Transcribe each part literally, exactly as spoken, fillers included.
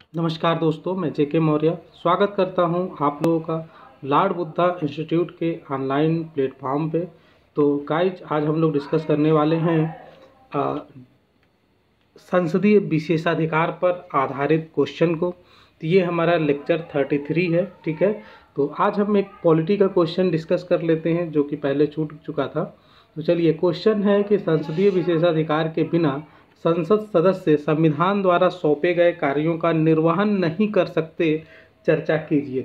नमस्कार दोस्तों, मैं जेके मौर्य स्वागत करता हूं आप लोगों का लॉर्ड बुद्धा इंस्टीट्यूट के ऑनलाइन प्लेटफॉर्म पे। तो गाइज, आज हम लोग डिस्कस करने वाले हैं आ, संसदीय विशेषाधिकार पर आधारित क्वेश्चन को। तो ये हमारा लेक्चर थर्टी थ्री है, ठीक है। तो आज हम एक पॉलिटी का क्वेश्चन डिस्कस कर लेते हैं जो कि पहले छूट चुका था। तो चलिए, क्वेश्चन है कि संसदीय विशेषाधिकार के बिना संसद सदस्य संविधान द्वारा सौंपे गए कार्यों का निर्वहन नहीं कर सकते, चर्चा कीजिए।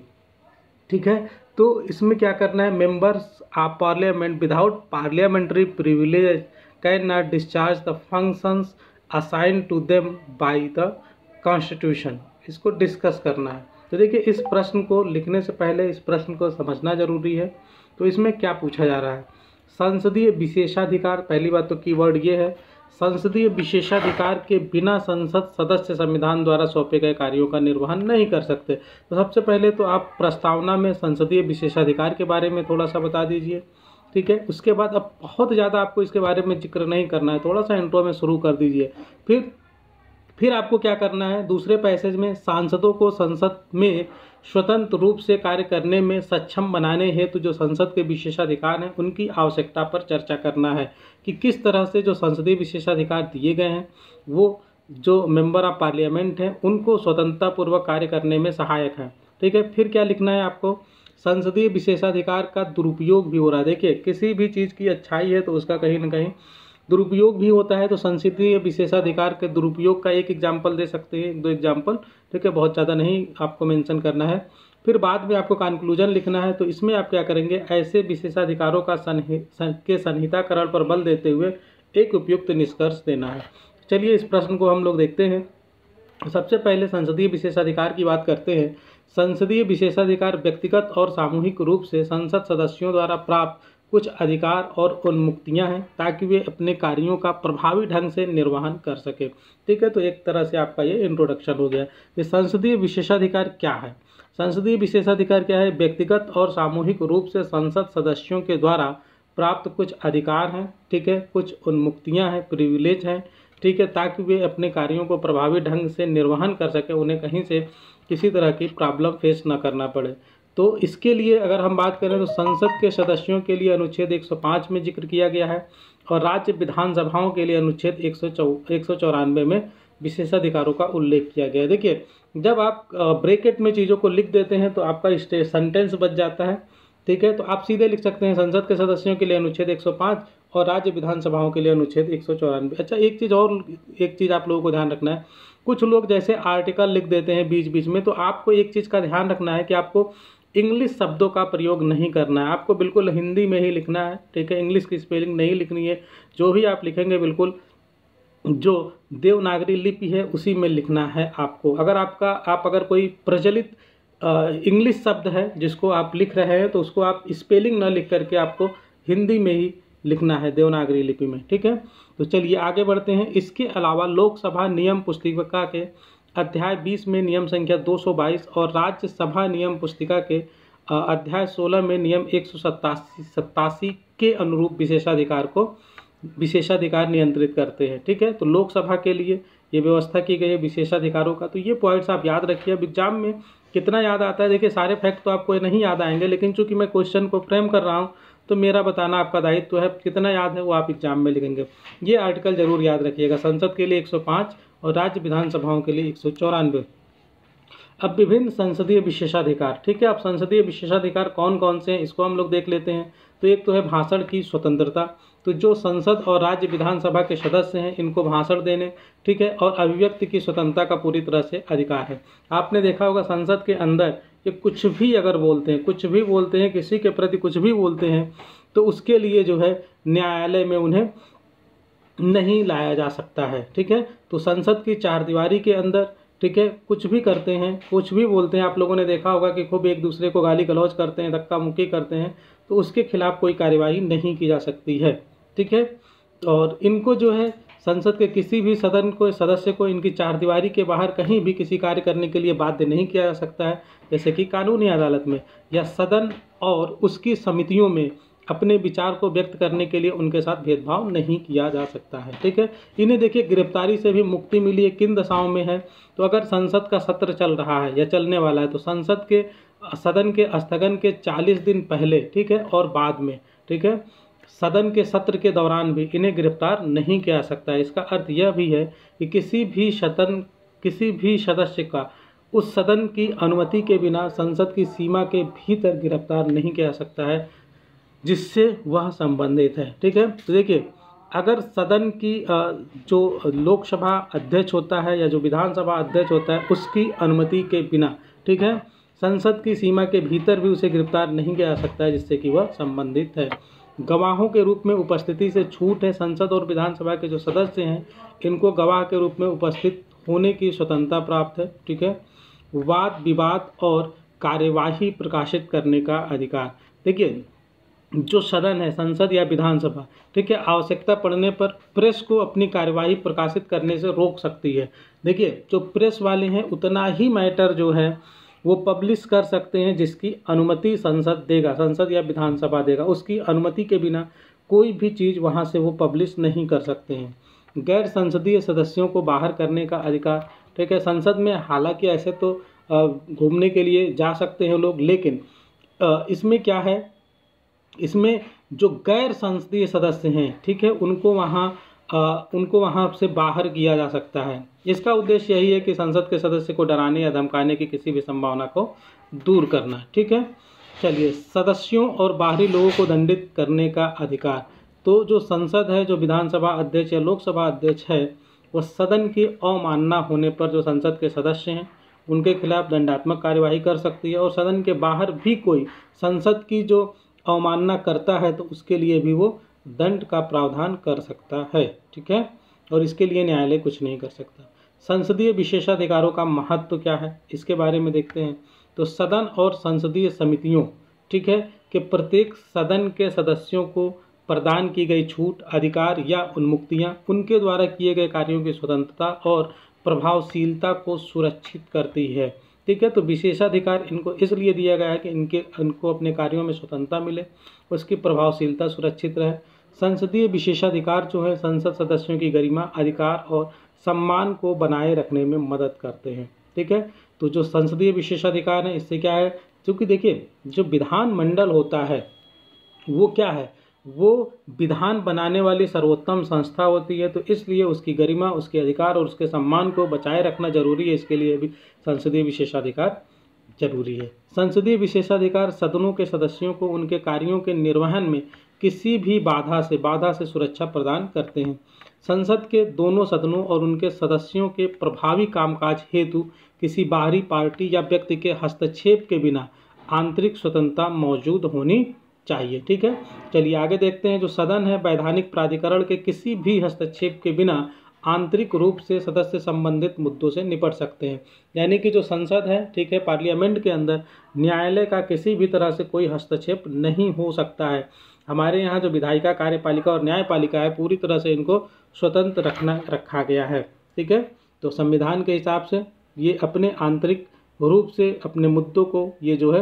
ठीक है, तो इसमें क्या करना है, members of parliament without parliamentary privilege can not discharge the functions assign to them by the constitution. इसको डिस्कस करना है। तो देखिए, इस प्रश्न को लिखने से पहले इस प्रश्न को समझना जरूरी है। तो इसमें क्या पूछा जा रहा है, संसदीय विशेषाधिकार। पहली बात तो कीवर्ड ये है, संसदीय विशेषाधिकार के बिना संसद सदस्य संविधान द्वारा सौंपे गए कार्यों का निर्वहन नहीं कर सकते। तो सबसे पहले तो आप प्रस्तावना में संसदीय विशेषाधिकार के बारे में थोड़ा सा बता दीजिए, ठीक है। उसके बाद अब बहुत ज़्यादा आपको इसके बारे में जिक्र नहीं करना है, थोड़ा सा इंट्रो में शुरू कर दीजिए। फिर फिर आपको क्या करना है, दूसरे पैसेज में सांसदों को संसद में स्वतंत्र रूप से कार्य करने में सक्षम बनाने हेतु जो संसद के विशेषाधिकार हैं उनकी आवश्यकता पर चर्चा करना है कि किस तरह से जो संसदीय विशेषाधिकार दिए गए हैं वो जो मेंबर ऑफ पार्लियामेंट हैं उनको स्वतंत्रतापूर्वक कार्य करने में सहायक है, ठीक है। फिर क्या लिखना है आपको, संसदीय विशेषाधिकार का दुरुपयोग भी हो रहा है। देखिए, किसी भी चीज़ की अच्छाई है तो उसका कहीं ना कहीं दुरुपयोग भी होता है। तो संसदीय विशेषाधिकार के दुरुपयोग का एक एग्जाम्पल दे सकते हैं, एक दो एग्जाम्पल, ठीक है, बहुत ज़्यादा नहीं आपको मेंशन करना है। फिर बाद में आपको कंक्लूजन लिखना है। तो इसमें आप क्या करेंगे, ऐसे विशेषाधिकारों का सन्हि के संहिताकरण पर बल देते हुए एक उपयुक्त निष्कर्ष देना है। चलिए, इस प्रश्न को हम लोग देखते हैं। सबसे पहले संसदीय विशेषाधिकार की बात करते हैं। संसदीय विशेषाधिकार व्यक्तिगत और सामूहिक रूप से संसद सदस्यों द्वारा प्राप्त कुछ अधिकार और उन्मुक्तियां हैं ताकि वे अपने कार्यों का प्रभावी ढंग से निर्वहन कर सके, ठीक है। तो एक तरह से आपका ये इंट्रोडक्शन हो गया कि संसदीय विशेषाधिकार क्या है। संसदीय विशेषाधिकार क्या है, व्यक्तिगत और सामूहिक रूप से संसद सदस्यों के द्वारा प्राप्त कुछ अधिकार हैं, ठीक है, कुछ उन्मुक्तियां हैं, प्रिविलेज हैं, ठीक है, ताकि वे अपने कार्यों को प्रभावी ढंग से निर्वहन कर सके, उन्हें कहीं से किसी तरह की प्रॉब्लम फेस न करना पड़े। तो इसके लिए अगर हम बात करें तो संसद के सदस्यों के लिए अनुच्छेद एक सौ पाँच में जिक्र किया गया है और राज्य विधानसभाओं के लिए अनुच्छेद एक सौ चौ एक सौ चौरानवे में विशेषाधिकारों का उल्लेख किया गया है। देखिए, जब आप ब्रैकेट में चीज़ों को लिख देते हैं तो आपका सेंटेंस बच जाता है, ठीक है। तो आप सीधे लिख सकते हैं संसद के सदस्यों के लिए अनुच्छेद एक सौ पाँच और राज्य विधानसभाओं के लिए अनुच्छेद एक सौ चौरानवे। अच्छा, एक चीज़ और एक चीज़ आप लोगों को ध्यान रखना है, कुछ लोग जैसे आर्टिकल लिख देते हैं बीच बीच में, तो आपको एक चीज़ का ध्यान रखना है कि आपको इंग्लिश शब्दों का प्रयोग नहीं करना है, आपको बिल्कुल हिंदी में ही लिखना है, ठीक है। इंग्लिश की स्पेलिंग नहीं लिखनी है, जो भी आप लिखेंगे बिल्कुल जो देवनागरी लिपि है उसी में लिखना है आपको। अगर आपका आप अगर कोई प्रचलित इंग्लिश शब्द है जिसको आप लिख रहे हैं तो उसको आप स्पेलिंग ना लिख करके आपको हिंदी में ही लिखना है, देवनागरी लिपि में, ठीक है। तो चलिए आगे बढ़ते हैं। इसके अलावा लोकसभा नियम पुस्तिका के अध्याय बीस में नियम संख्या दो सौ बाईस और राज्यसभा नियम पुस्तिका के अध्याय सोलह में नियम एक सौ सत्तासी सत्तासी के अनुरूप विशेषाधिकार को विशेषाधिकार नियंत्रित करते हैं, ठीक है। तो लोकसभा के लिए ये व्यवस्था की गई है विशेषाधिकारों का। तो ये पॉइंट्स आप याद रखिए। अब एग्जाम में कितना याद आता है, देखिए सारे फैक्ट तो आपको नहीं याद आएंगे, लेकिन चूंकि मैं क्वेश्चन को फ्रेम कर रहा हूँ तो मेरा बताना आपका दायित्व है। कितना याद है वो आप एग्जाम में लिखेंगे। ये आर्टिकल जरूर याद रखिएगा, संसद के लिए एक सौ पाँच और राज्य विधानसभाओं के लिए एक सौ चौरानवे। अब विभिन्न संसदीय विशेषाधिकार, ठीक है। अब संसदीय विशेषाधिकार कौन कौन से हैं इसको हम लोग देख लेते हैं। तो एक तो है भाषण की स्वतंत्रता। तो जो संसद और राज्य विधानसभा के सदस्य हैं इनको भाषण देने, ठीक है, और अभिव्यक्ति की स्वतंत्रता का पूरी तरह से अधिकार है। आपने देखा होगा संसद के अंदर ये कुछ भी अगर बोलते हैं कुछ भी बोलते हैं किसी के प्रति कुछ भी बोलते हैं तो उसके लिए जो है न्यायालय में उन्हें नहीं लाया जा सकता है, ठीक है। तो संसद की चार दीवारी के अंदर, ठीक है, कुछ भी करते हैं कुछ भी बोलते हैं, आप लोगों ने देखा होगा कि खूब एक दूसरे को गाली गलौज करते हैं, धक्का मुक्की करते हैं, तो उसके खिलाफ कोई कार्यवाही नहीं की जा सकती है, ठीक है। और इनको जो है संसद के किसी भी सदन को सदस्य को इनकी चार दीवारी के बाहर कहीं भी किसी कार्य करने के लिए बाध्य नहीं किया जा सकता है, जैसे कि कानूनी अदालत में या सदन और उसकी समितियों में अपने विचार को व्यक्त करने के लिए उनके साथ भेदभाव नहीं किया जा सकता है। ठीक है, इन्हें देखिए गिरफ्तारी से भी मुक्ति मिली है, किन दशाओं में है, तो अगर संसद का सत्र चल रहा है या चलने वाला है तो संसद के सदन के स्थगन के चालीस दिन पहले, ठीक है, और बाद में, ठीक है, सदन के सत्र के दौरान भी इन्हें गिरफ्तार नहीं किया जा सकता है। इसका अर्थ यह भी है कि किसी भी सदन किसी भी सदस्य का उस सदन की अनुमति के बिना संसद की सीमा के भीतर गिरफ्तार नहीं किया जा सकता है जिससे वह संबंधित है। ठीक है, तो देखिए अगर सदन की जो लोकसभा अध्यक्ष होता है या जो विधानसभा अध्यक्ष होता है उसकी अनुमति के बिना, ठीक है, संसद की सीमा के भीतर भी उसे गिरफ्तार नहीं किया जा सकता है जिससे कि वह संबंधित है। गवाहों के रूप में उपस्थिति से छूट है। संसद और विधानसभा के जो सदस्य हैं इनको गवाह के रूप में उपस्थित होने की स्वतंत्रता प्राप्त है। ठीक है, वाद विवाद और कार्यवाही प्रकाशित करने का अधिकार। देखिए जो सदन है, संसद या विधानसभा, ठीक है, आवश्यकता पड़ने पर प्रेस को अपनी कार्यवाही प्रकाशित करने से रोक सकती है। देखिए जो प्रेस वाले हैं उतना ही मैटर जो है वो पब्लिश कर सकते हैं जिसकी अनुमति संसद देगा, संसद या विधानसभा देगा। उसकी अनुमति के बिना कोई भी चीज़ वहाँ से वो पब्लिश नहीं कर सकते हैं। गैर संसदीय सदस्यों को बाहर करने का अधिकार। ठीक है, संसद में हालांकि ऐसे तो घूमने के लिए जा सकते हैं लोग, लेकिन इसमें क्या है, इसमें जो गैर संसदीय सदस्य हैं, ठीक है, उनको वहाँ उनको वहाँ से बाहर किया जा सकता है। इसका उद्देश्य यही है कि संसद के सदस्य को डराने या धमकाने की किसी भी संभावना को दूर करना। ठीक है, चलिए सदस्यों और बाहरी लोगों को दंडित करने का अधिकार। तो जो संसद है, जो विधानसभा अध्यक्ष या लोकसभा अध्यक्ष है, वह सदन की अवमानना होने पर जो संसद के सदस्य हैं उनके खिलाफ दंडात्मक कार्यवाही कर सकती है। और सदन के बाहर भी कोई संसद की जो अवमानना करता है तो उसके लिए भी वो दंड का प्रावधान कर सकता है। ठीक है, और इसके लिए न्यायालय कुछ नहीं कर सकता। संसदीय विशेषाधिकारों का महत्व क्या है इसके बारे में देखते हैं। तो सदन और संसदीय समितियों, ठीक है, कि प्रत्येक सदन के सदस्यों को प्रदान की गई छूट, अधिकार या उन्मुक्तियां उनके द्वारा किए गए कार्यों की स्वतंत्रता और प्रभावशीलता को सुरक्षित करती है। ठीक है, तो विशेषाधिकार इनको इसलिए दिया गया है कि इनके इनको अपने कार्यों में स्वतंत्रता मिले, उसकी प्रभावशीलता सुरक्षित रहे। संसदीय विशेषाधिकार जो है संसद सदस्यों की गरिमा, अधिकार और सम्मान को बनाए रखने में मदद करते हैं। ठीक है, तो जो संसदीय विशेषाधिकार है इससे क्या है, क्योंकि देखिए जो विधानमंडल होता है वो क्या है, वो विधान बनाने वाली सर्वोत्तम संस्था होती है, तो इसलिए उसकी गरिमा, उसके अधिकार और उसके सम्मान को बचाए रखना जरूरी है। इसके लिए भी संसदीय विशेषाधिकार जरूरी है। संसदीय विशेषाधिकार सदनों के सदस्यों को उनके कार्यों के निर्वहन में किसी भी बाधा से बाधा से सुरक्षा प्रदान करते हैं। संसद के दोनों सदनों और उनके सदस्यों के प्रभावी कामकाज हेतु किसी बाहरी पार्टी या व्यक्ति के हस्तक्षेप के बिना आंतरिक स्वतंत्रता मौजूद होनी चाहिए। ठीक है, चलिए आगे देखते हैं। जो सदन है वैधानिक प्राधिकरण के किसी भी हस्तक्षेप के बिना आंतरिक रूप से सदस्य संबंधित मुद्दों से निपट सकते हैं। यानी कि जो संसद है, ठीक है, पार्लियामेंट के अंदर न्यायालय का किसी भी तरह से कोई हस्तक्षेप नहीं हो सकता है। हमारे यहाँ जो विधायिका, कार्यपालिका और न्यायपालिका है पूरी तरह से इनको स्वतंत्र रखना रखा गया है। ठीक है, तो संविधान के हिसाब से ये अपने आंतरिक रूप से अपने मुद्दों को ये जो है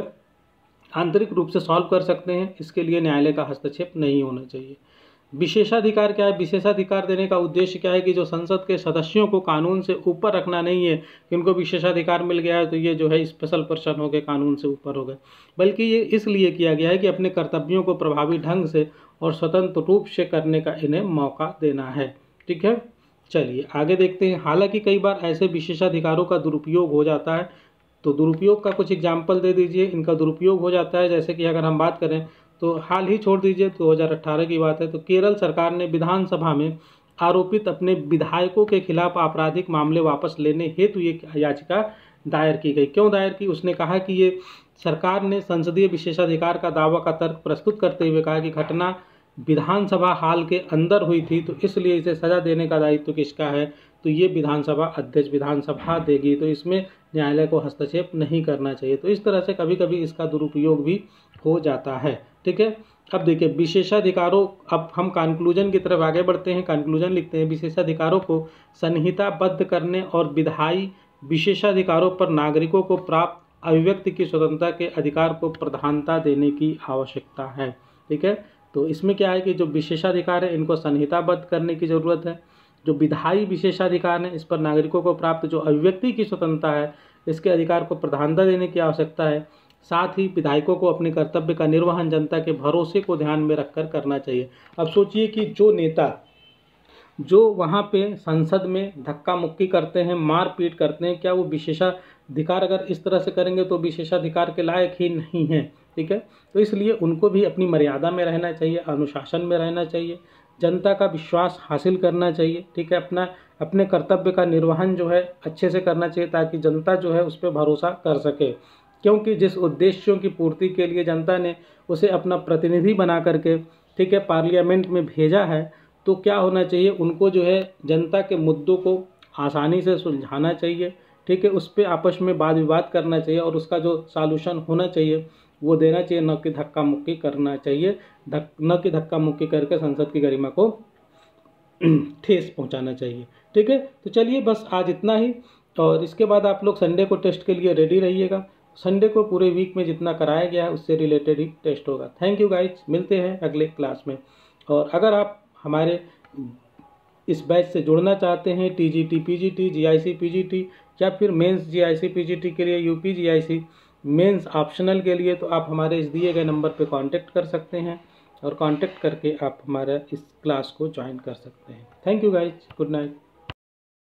आंतरिक रूप से सॉल्व कर सकते हैं। इसके लिए न्यायालय का हस्तक्षेप नहीं होना चाहिए। विशेषाधिकार क्या है, विशेषाधिकार देने का उद्देश्य क्या है कि जो संसद के सदस्यों को कानून से ऊपर रखना नहीं है कि उनको विशेषाधिकार मिल गया है तो ये जो है स्पेशल पर्सन हो गए, कानून से ऊपर हो गए, बल्कि ये इसलिए किया गया है कि अपने कर्तव्यों को प्रभावी ढंग से और स्वतंत्र रूप से करने का इन्हें मौका देना है। ठीक है, चलिए आगे देखते हैं। हालांकि कई बार ऐसे विशेषाधिकारों का दुरुपयोग हो जाता है, तो दुरुपयोग का कुछ एग्जाम्पल दे दीजिए। इनका दुरुपयोग हो जाता है, जैसे कि अगर हम बात करें तो हाल ही छोड़ दीजिए दो हज़ार अठारह की बात है, तो केरल सरकार ने विधानसभा में आरोपित अपने विधायकों के खिलाफ आपराधिक मामले वापस लेने हेतु ये याचिका दायर की गई। क्यों दायर की, उसने कहा कि ये सरकार ने संसदीय विशेषाधिकार का दावा का तर्क प्रस्तुत करते हुए कहा कि घटना विधानसभा हाल के अंदर हुई थी, तो इसलिए इसे सजा देने का दायित्व किसका है, तो ये विधानसभा अध्यक्ष विधानसभा देगी, तो इसमें न्यायालय को हस्तक्षेप नहीं करना चाहिए। तो इस तरह से कभी कभी इसका दुरुपयोग भी हो जाता है। ठीक है, अब देखिए विशेषाधिकारों, अब हम कंक्लूजन की तरफ आगे बढ़ते हैं। कंक्लूजन लिखते हैं, विशेषाधिकारों को संहिताबद्ध करने और विधायी विशेषाधिकारों पर नागरिकों को प्राप्त अभिव्यक्ति की स्वतंत्रता के अधिकार को प्रधानता देने की आवश्यकता है। ठीक है, तो इसमें क्या है कि जो विशेषाधिकार है इनको संहिताबद्ध करने की ज़रूरत है। जो विधायी विशेषाधिकार है इस पर नागरिकों को प्राप्त जो अभिव्यक्ति की स्वतंत्रता है इसके अधिकार को प्रधानता देने की आवश्यकता है। साथ ही विधायकों को अपने कर्तव्य का निर्वहन जनता के भरोसे को ध्यान में रखकर करना चाहिए। अब सोचिए कि जो नेता जो वहाँ पे संसद में धक्का मुक्की करते हैं, मार पीट करते हैं, क्या वो विशेषाधिकार अगर इस तरह से करेंगे तो विशेषाधिकार के लायक ही नहीं है। ठीक है, तो इसलिए उनको भी अपनी मर्यादा में रहना चाहिए, अनुशासन में रहना चाहिए, जनता का विश्वास हासिल करना चाहिए। ठीक है, अपना अपने कर्तव्य का निर्वहन जो है अच्छे से करना चाहिए ताकि जनता जो है उस पर भरोसा कर सके, क्योंकि जिस उद्देश्यों की पूर्ति के लिए जनता ने उसे अपना प्रतिनिधि बना करके ठीक है पार्लियामेंट में भेजा है, तो क्या होना चाहिए, उनको जो है जनता के मुद्दों को आसानी से सुलझाना चाहिए। ठीक है, उस पर आपस में वाद विवाद करना चाहिए और उसका जो सॉल्यूशन होना चाहिए वो देना चाहिए, न कि धक्का मुक्की करना चाहिए, धक न कि धक्का मुक्की करके संसद की गरिमा को ठेस पहुंचाना चाहिए। ठीक है, तो चलिए बस आज इतना ही, और इसके बाद आप लोग संडे को टेस्ट के लिए रेडी रहिएगा। संडे को पूरे वीक में जितना कराया गया है उससे रिलेटेड ही टेस्ट होगा। थैंक यू गाइज, मिलते हैं अगले क्लास में। और अगर आप हमारे इस बैच से जुड़ना चाहते हैं टीजीटी, पीजीटी, जीआईसी, पीजीटी या फिर मेंस जीआईसी पीजीटी के लिए, यूपी जीआईसी मेंस ऑप्शनल के लिए, तो आप हमारे इस दिए गए नंबर पे कांटेक्ट कर सकते हैं और कांटेक्ट करके आप हमारा इस क्लास को ज्वाइन कर सकते हैं। Thank you guys, good night.